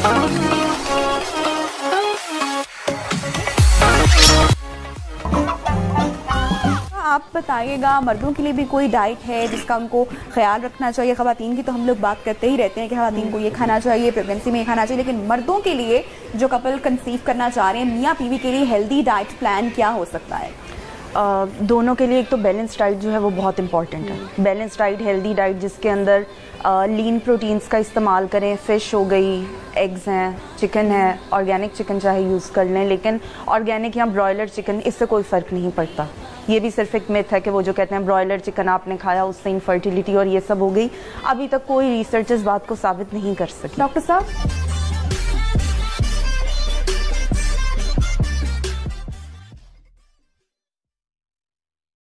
आप बताइएगा, मर्दों के लिए भी कोई डाइट है जिसका उनको ख्याल रखना चाहिए? ख़वातीन की तो हम लोग बात करते ही रहते हैं कि ख़वातीन को ये खाना चाहिए, प्रेगनेंसी में ये खाना चाहिए, लेकिन मर्दों के लिए जो कपल कंसीव करना चाह रहे हैं, मियाँ बीवी के लिए हेल्दी डाइट प्लान क्या हो सकता है? दोनों के लिए एक तो बैलेंस डाइट जो है वो बहुत इंपॉर्टेंट है। बैलेंस डाइट, हेल्दी डाइट जिसके अंदर लीन प्रोटीन्स का इस्तेमाल करें। फ़िश हो गई, एग्स हैं, चिकन है, ऑर्गेनिक चिकन चाहे यूज़ कर लें, लेकिन ऑर्गेनिक या ब्रॉयलर चिकन इससे कोई फ़र्क नहीं पड़ता। ये भी सिर्फ एक मिथ है कि वो जो कहते हैं ब्रॉयलर चिकन आपने खाया उससे इनफर्टिलिटी और ये सब हो गई। अभी तक कोई रिसर्च इस बात को साबित नहीं कर सकी। डॉक्टर साहब,